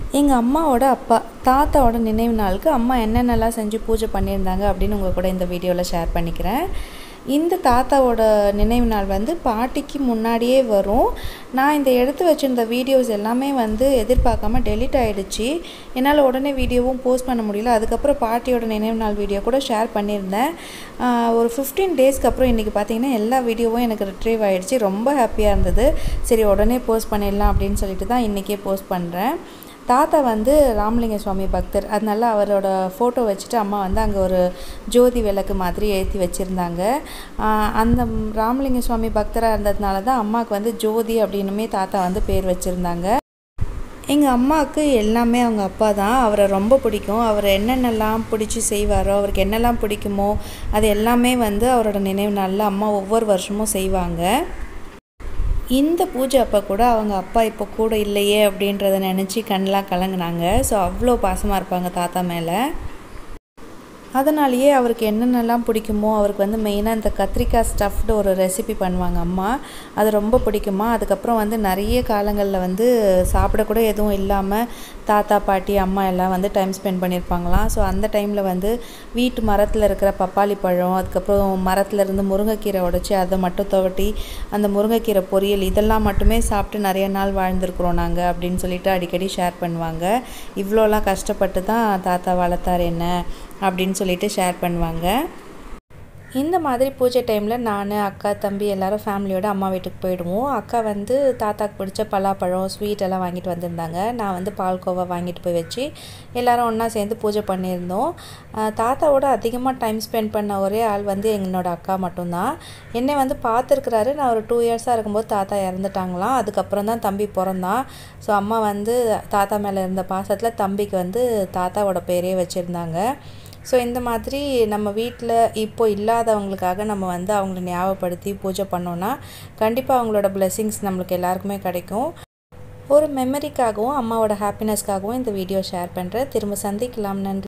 எங்கள் அம்மாவோட அப்பா தாத்தாவோட நினைவு நாளுக்கு அம்மா என்னென்னலாம் செஞ்சு பூஜை பண்ணியிருந்தாங்க அப்படின்னு உங்கள் கூட இந்த வீடியோவில் ஷேர் பண்ணிக்கிறேன். இந்த தாத்தாவோட நினைவு நாள் வந்து பாட்டிக்கு முன்னாடியே வரும். நான் இந்த எடுத்து வச்சுருந்த வீடியோஸ் எல்லாமே வந்து எதிர்பார்க்காம டெலிட் ஆகிடுச்சு. என்னால் உடனே வீடியோவும் போஸ்ட் பண்ண முடியல. அதுக்கப்புறம் பாட்டியோட நினைவு நாள் வீடியோ கூட ஷேர் பண்ணியிருந்தேன். ஒரு 15 டேஸ்க்கு அப்புறம் இன்றைக்கி பார்த்திங்கன்னா எல்லா வீடியோவும் எனக்கு ரிட்ரீவ் ஆகிடுச்சு. ரொம்ப ஹாப்பியாக இருந்தது. சரி உடனே போஸ்ட் பண்ணிடலாம் அப்படின்னு சொல்லிட்டு தான் இன்றைக்கே போஸ்ட் பண்ணுறேன். தாத்தா வந்து ராமலிங்க சுவாமி பக்தர். அதனால அவரோட ஃபோட்டோ வச்சுட்டு அம்மா வந்து அங்கே ஒரு ஜோதி விளக்கு மாதிரி ஏற்றி வச்சுருந்தாங்க. அந்த ராமலிங்க சுவாமி பக்தராக இருந்ததுனால தான் அம்மாவுக்கு வந்து ஜோதி அப்படின்னுமே தாத்தா வந்து பேர் வச்சுருந்தாங்க. எங்கள் அம்மாவுக்கு எல்லாமே அவங்க அப்பா தான். அவரை ரொம்ப பிடிக்கும். அவர் என்னென்னலாம் பிடிச்சி செய்வாரோ, அவருக்கு என்னெல்லாம் பிடிக்குமோ அது எல்லாமே வந்து அவரோட நினைவு நாளில் அம்மா ஒவ்வொரு வருஷமும் செய்வாங்க. இந்த பூஜை அப்போ கூட அவங்க அப்பா இப்போ கூட இல்லையே அப்படின்றத நினச்சி கண்ணெலாம் கலங்கினாங்க. ஸோ அவ்வளோ பாசமாக இருப்பாங்க தாத்தா மேலே. அதனாலேயே அவருக்கு என்னென்னலாம் பிடிக்குமோ, அவருக்கு வந்து மெயினாக இந்த கத்திரிக்காய் ஸ்டஃப்டு ஒரு ரெசிபி பண்ணுவாங்க அம்மா. அது ரொம்ப பிடிக்குமா. அதுக்கப்புறம் வந்து நிறைய காலங்களில் வந்து சாப்பிடக்கூட எதுவும் இல்லாமல் தாத்தா பாட்டி அம்மா எல்லாம் வந்து டைம் ஸ்பெண்ட் பண்ணியிருப்பாங்களாம். ஸோ அந்த டைமில் வந்து வீட்டு மரத்தில் இருக்கிற பப்பாளி பழம், அதுக்கப்புறம் மரத்தில் இருந்து முருங்கைக்கீரை உடைச்சி அதை மட்டும் துவட்டி அந்த முருங்கைக்கீரை பொரியல் இதெல்லாம் மட்டுமே சாப்பிட்டு நிறைய நாள் வாழ்ந்துருக்குறோம் நாங்கள் அப்படின்னு சொல்லிட்டு அடிக்கடி ஷேர் பண்ணுவாங்க. இவ்வளோலாம் கஷ்டப்பட்டு தான் தாத்தா வளர்த்தார் என்ன அப்படின்னு சொல்லிட்டு ஷேர் பண்ணுவாங்க. இந்த மாதிரி பூஜை டைமில் நான், அக்கா, தம்பி எல்லோரும் ஃபேமிலியோடு அம்மா வீட்டுக்கு போயிடுவோம். அக்கா வந்து தாத்தாக்கு பிடிச்ச பலாப்பழம் ஸ்வீட் எல்லாம் வாங்கிட்டு வந்திருந்தாங்க. நான் வந்து பால்கோவா வாங்கிட்டு போய் வச்சு எல்லோரும் ஒன்றா சேர்ந்து பூஜை பண்ணியிருந்தோம். தாத்தாவோட அதிகமாக டைம் ஸ்பெண்ட் பண்ண ஒரே ஆள் வந்து என்னோடய அக்கா மட்டும்தான். என்னை வந்து பார்த்துருக்குறாரு. நான் ஒரு 2 இயர்ஸாக இருக்கும்போது தாத்தா இறந்துட்டாங்களாம். அதுக்கப்புறம் தான் தம்பி பிறந்தான். ஸோ அம்மா வந்து தாத்தா மேலே இருந்த பாசத்தில் தம்பிக்கு வந்து தாத்தாவோட பேரே வச்சுருந்தாங்க. ஸோ இந்த மாதிரி நம்ம வீட்டில் இப்போ இல்லாதவங்களுக்காக நம்ம வந்து அவங்கள ஞாபகப்படுத்தி பூஜை பண்ணோன்னா கண்டிப்பாக அவங்களோட பிளெஸ்ஸிங்ஸ் நம்மளுக்கு எல்லாருக்குமே கிடைக்கும். ஒரு மெமரிக்காகவும் அம்மாவோட ஹாப்பினஸ்க்காகவும் இந்த வீடியோ ஷேர் பண்ணுறேன். திரும்ப சந்திக்கலாம். நன்றி.